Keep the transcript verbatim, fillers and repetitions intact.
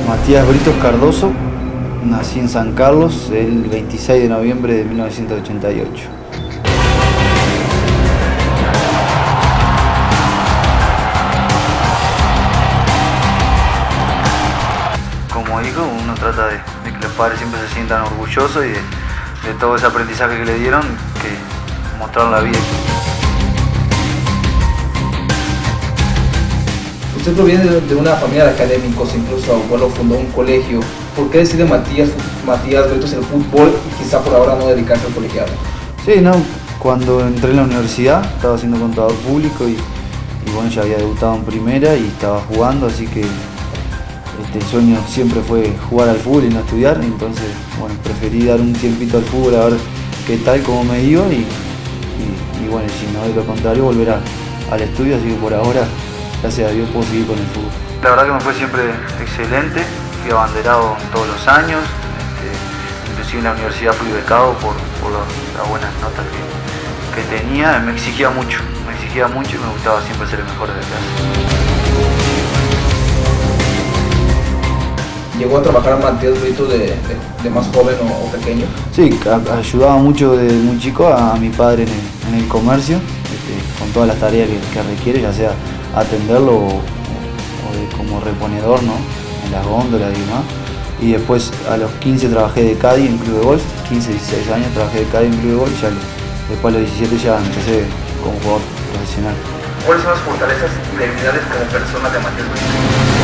Matías Britos Cardoso, nací en San Carlos el veintiséis de noviembre de mil novecientos ochenta y ocho. Como hijo, uno trata de, de que los padres siempre se sientan orgullosos y de, de todo ese aprendizaje que le dieron, que mostraron la vida. Usted proviene de, de una familia de académicos, incluso su abuelo fundó un colegio. ¿Por qué decide Matías, Matías Britos el fútbol y quizá por ahora no dedicarse al colegiado? Sí, no, cuando entré en la universidad estaba siendo contador público y, y bueno, ya había debutado en primera y estaba jugando, así que este, el sueño siempre fue jugar al fútbol y no estudiar, entonces bueno, preferí dar un tiempito al fútbol a ver qué tal, cómo me iba y, y, y bueno, si no de lo contrario volver a, al estudio, así que por ahora, gracias a Dios, puedo seguir con el fútbol. La verdad que me fue siempre excelente, fui abanderado todos los años, este, inclusive en la universidad fui becado por, por los, las buenas notas que, que tenía, me exigía mucho, me exigía mucho y me gustaba siempre ser el mejor de clase. ¿Llegó a trabajar Matías Britos de, de, de más joven o, o pequeño? Sí, a, ayudaba mucho desde muy chico a, a mi padre en el, en el comercio, este, con todas las tareas que, que requiere, ya sea atenderlo o, o de, como reponedor, ¿no? En las góndolas y demás. Y después a los quince trabajé de caddy en club de golf, quince, dieciséis años trabajé de caddy en club de golf y ya después a los diecisiete ya empecé como jugador profesional. ¿Cuáles son las fortalezas y debilidades como persona de Matías Britos?